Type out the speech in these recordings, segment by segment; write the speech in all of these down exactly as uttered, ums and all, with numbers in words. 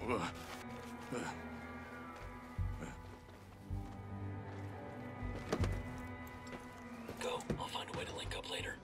Go. I'll find a way to link up later.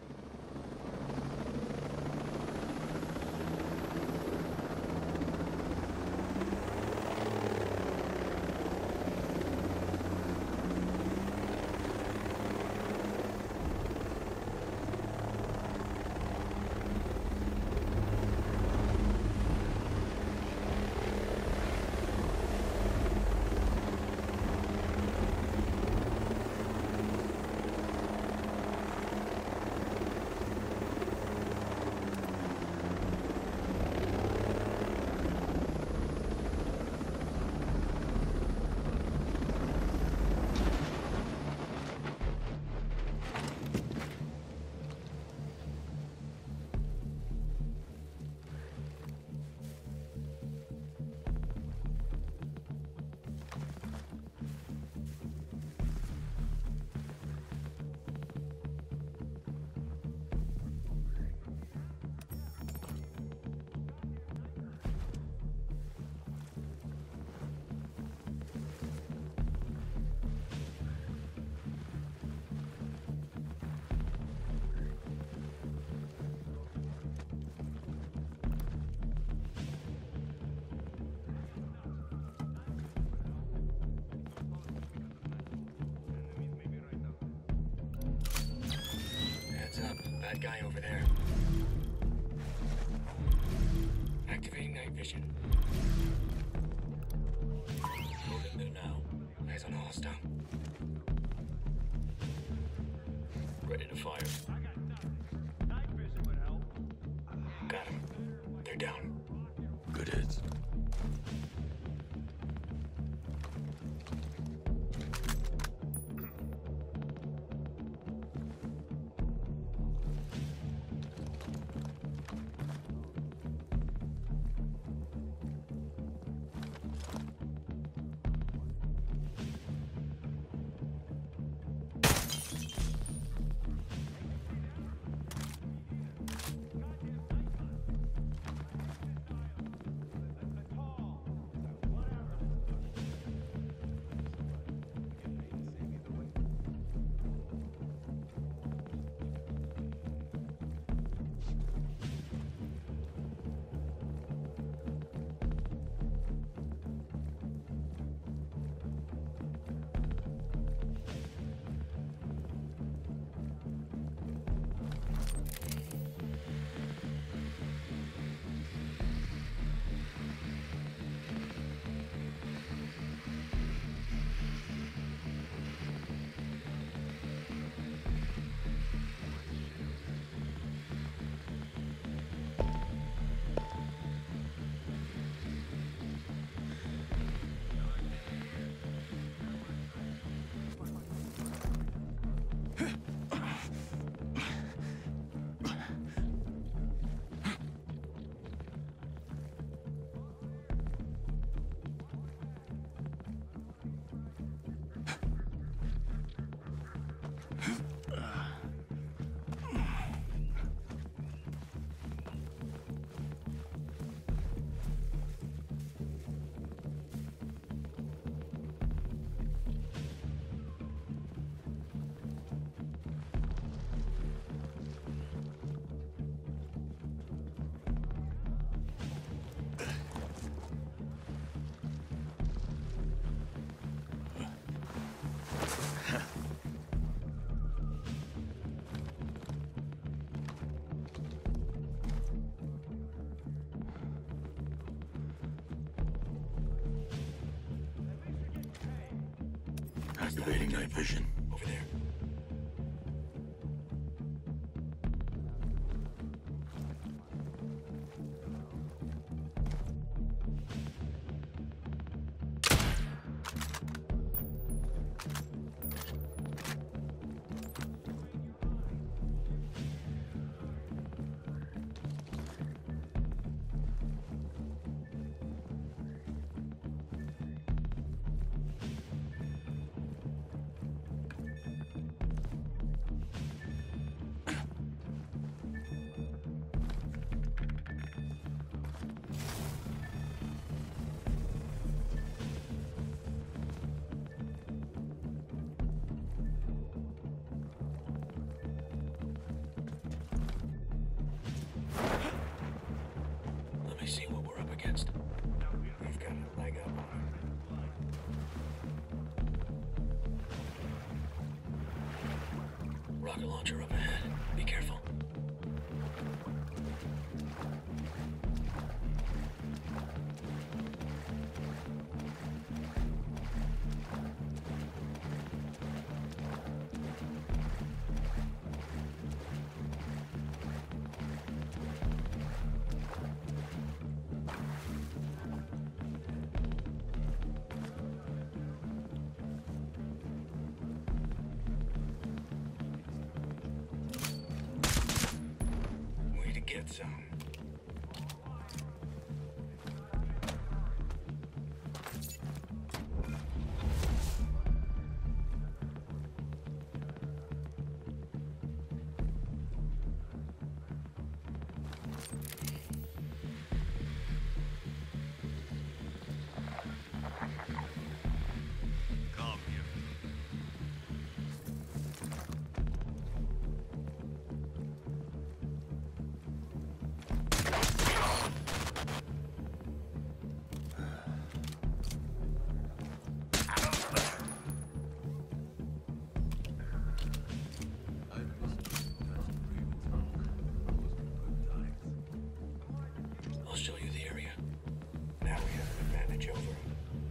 Bad guy over there. Activating night vision. Moving there now. Eyes on a hostile. Ready to fire. Got him. They're down. Good hits. Activating night vision. Over there. get some. Come here. I'll show you the area. Now we have an advantage over him.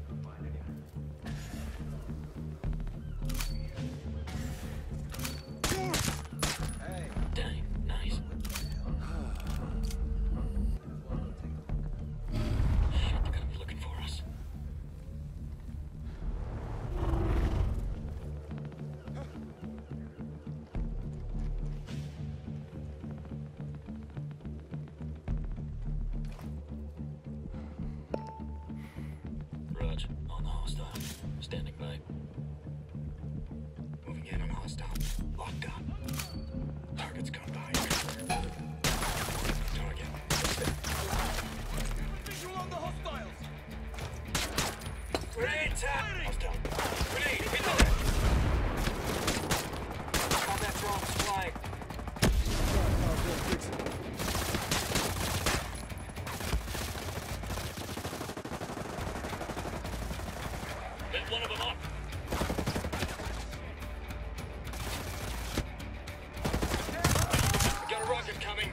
Dang, nice. Shit, they're gonna be looking for us. Raj, on the hostile. Standing by. Moving in on hostile. Locked on. Target's come behind. Target. Visual on the hostiles! Grenade tap! Hostile. Grenade, hit the net! Combat drones flying. Lit one of them up. Got a rocket coming.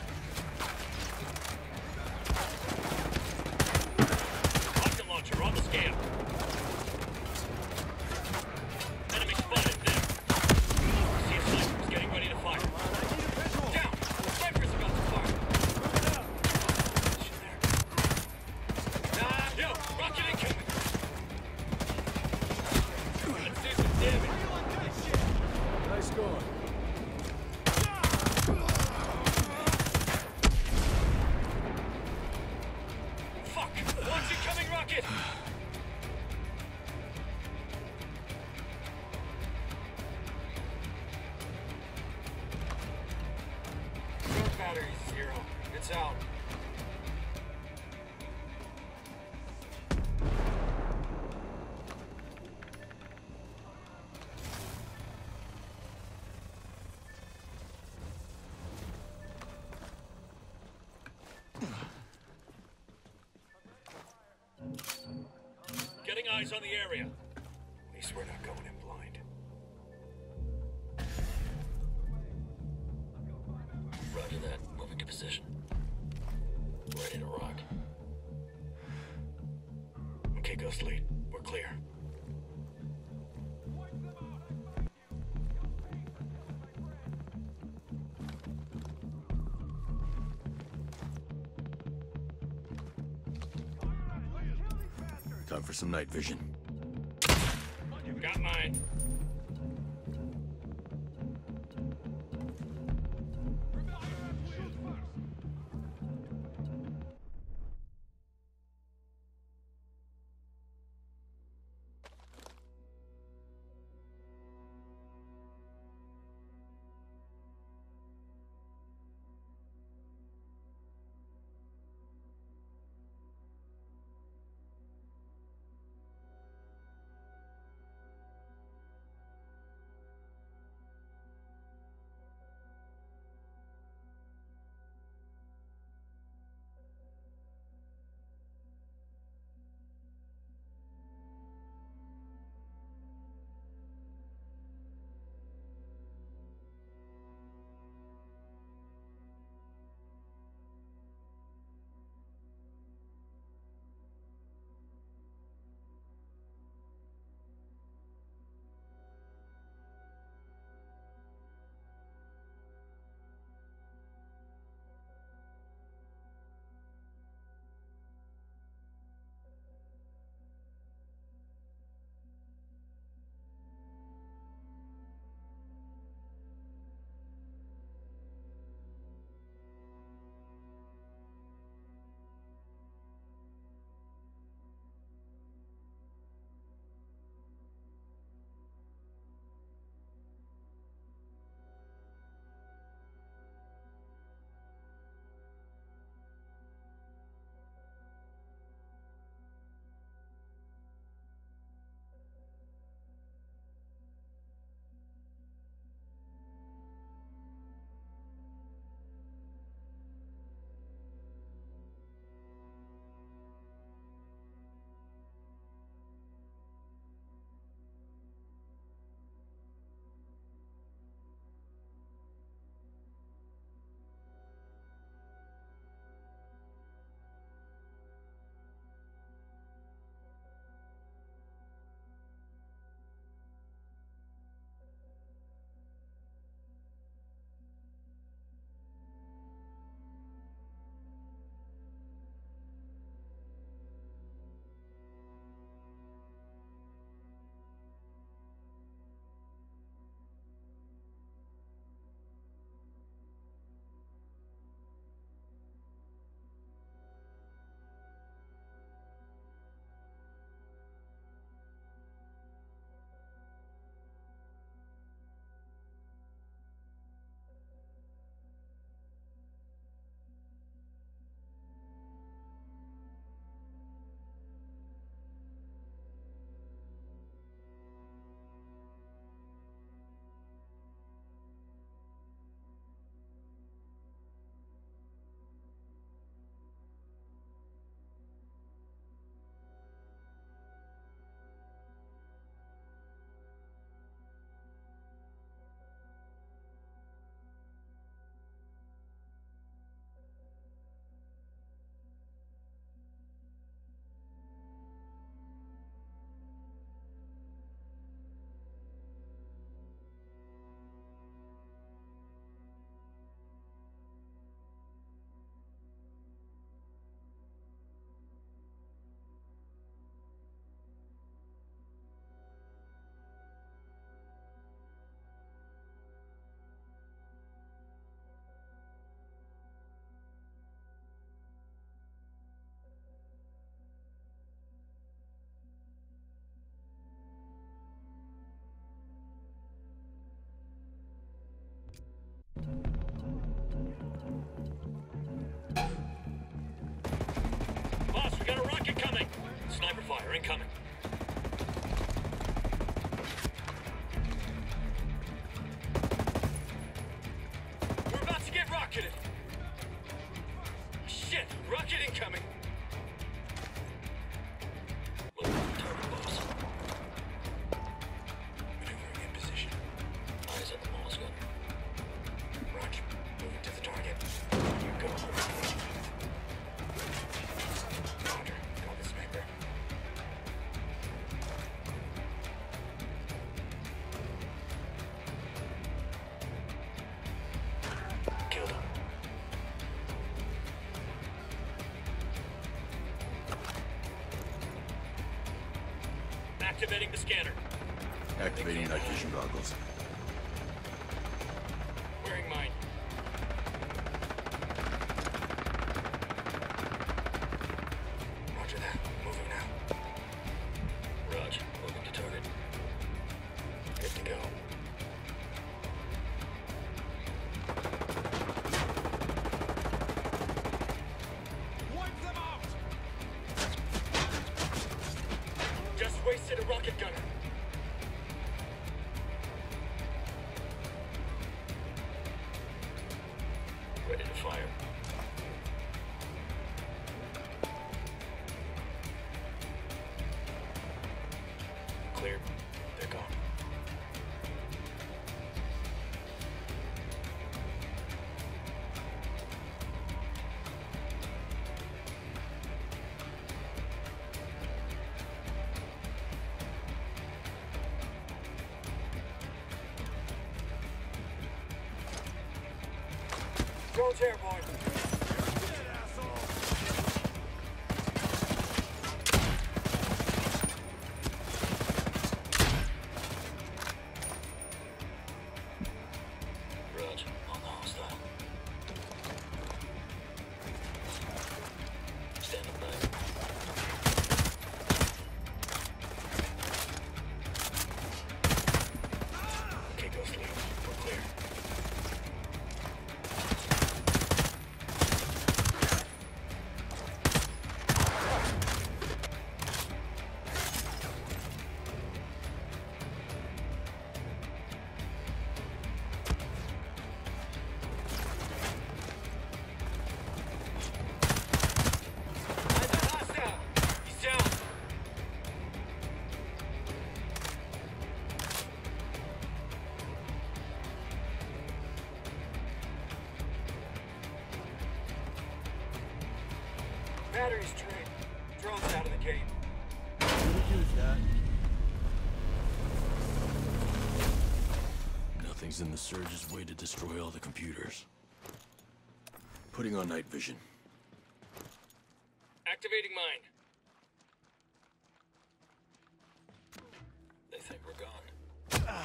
Rocket launcher on the scale. Enemy spotted there. See a sniper's getting ready to fire. Down! Sniper's about to fire. Position there. Ah, yo! Rocket incoming! Let's do some damage. Nice going. Fuck! Watch incoming rocket! Drone battery zero. It's out. Getting eyes on the area. At least we're not going in blind. Roger that. Moving to position. Ready to rock. Okay, Ghost Lead. We're clear. Time for some night vision. Got mine. They're incoming. We're about to get rocketed. Shit, rocket incoming. Look at the target, boss. Maneuvering in position. Eyes at the Moss gunner. Roger, moving to the target. You go. Roger, got the sniper. Killed him. Activating the scanner. Activating night vision goggles. Wearing mine. Roger that. Moving now. Roger. Moving to target. Good to go. Wipe them out! Just wasted a rocket gunner. Ready to fire. Clear. They're gone. Drone's airborne. Dead, asshole! Roger. On the hostile. Standing by. Okay, go sleep. We're clear. Hostile! He's down! Battery's drained. Drone's out of the game. Could've used that. Nothing's in the Surge's way to destroy all the computers. Putting on night vision. Activating mine. They think we're gone.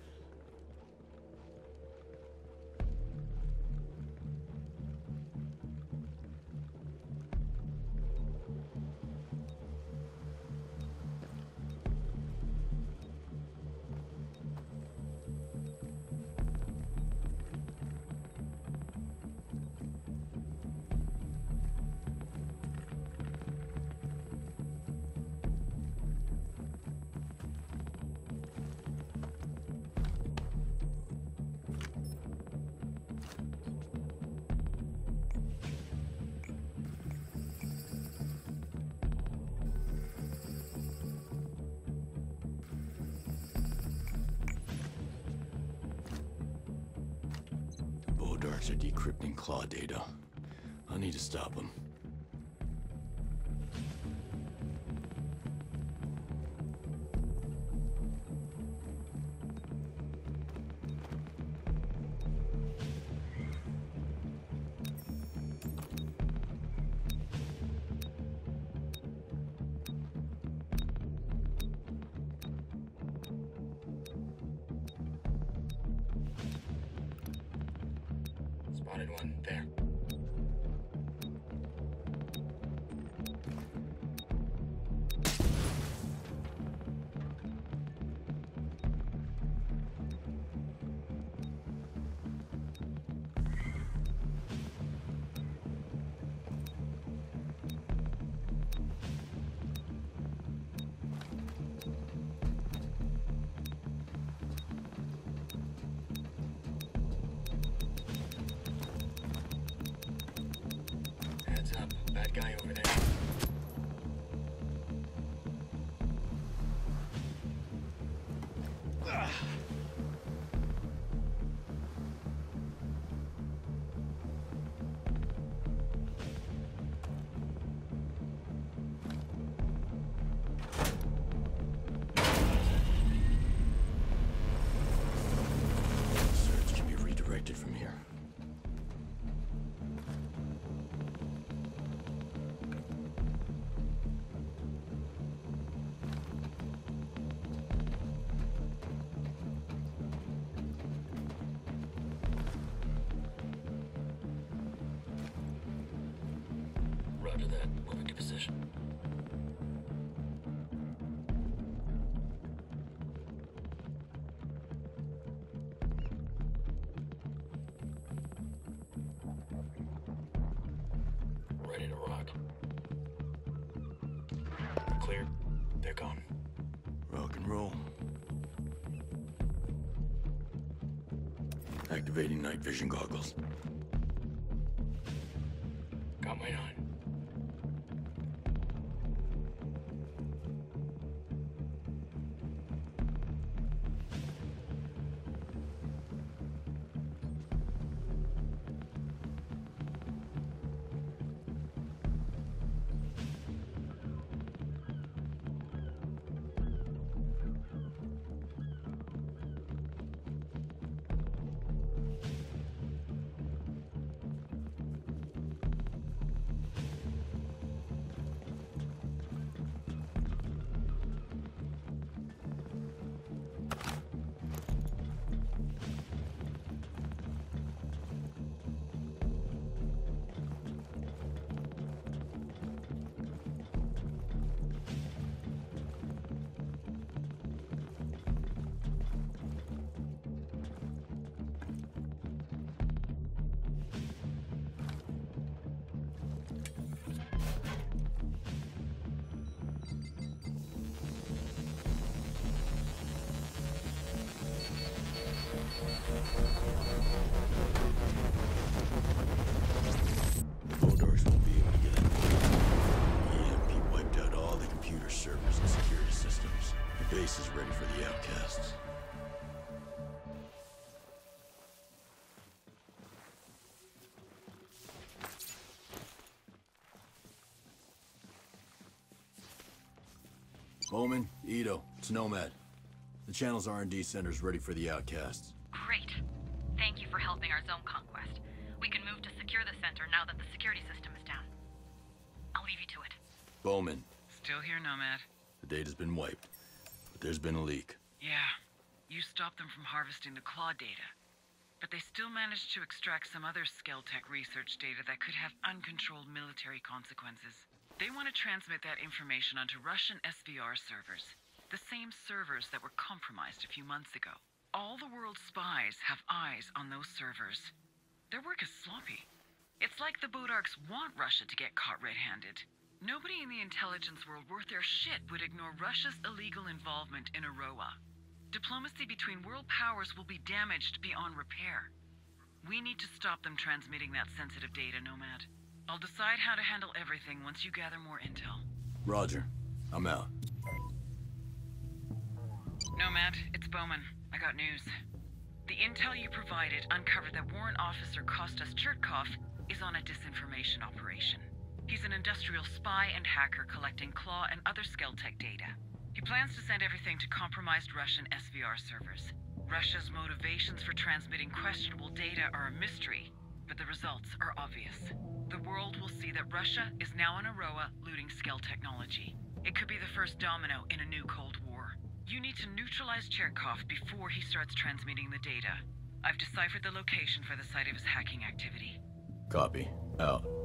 Darks are decrypting claw data. I need to stop them. Spotted one. There. Bad guy over there. Search can be redirected from here. Roger that. Moving to position. Ready to rock. Clear. They're gone. Rock and roll. Activating night vision goggles. Got mine on. The Bodarks won't be able to get in. E M P wiped out all the computer servers and security systems. The base is ready for the outcasts. Bowman, Ito, it's Nomad. The channel's R and D center's ready for the outcasts. Great. Thank you for helping our zone conquest. We can move to secure the center now that the security system is down. I'll leave you to it. Bowman, Still here, Nomad. the data's been wiped, but there's been a leak. Yeah, you stopped them from harvesting the claw data. But they still managed to extract some other Skeltech research data that could have uncontrolled military consequences. They want to transmit that information onto Russian S V R servers. The same servers that were compromised a few months ago. All the world's spies have eyes on those servers. Their work is sloppy. It's like the Bodarks want Russia to get caught red-handed. Nobody in the intelligence world worth their shit would ignore Russia's illegal involvement in Aroa. Diplomacy between world powers will be damaged beyond repair. We need to stop them transmitting that sensitive data, Nomad. I'll decide how to handle everything once you gather more intel. Roger. I'm out. Nomad, it's Bowman. I got news. The intel you provided uncovered that Warrant Officer Kostas Chertkov is on a disinformation operation. He's an industrial spy and hacker collecting Claw and other Skeltech data. He plans to send everything to compromised Russian S V R servers. Russia's motivations for transmitting questionable data are a mystery, but the results are obvious. The world will see that Russia is now in Aroa looting Skell technology. It could be the first domino in a new Cold War. You need to neutralize Chertkov before he starts transmitting the data. I've deciphered the location for the site of his hacking activity. Copy. Out.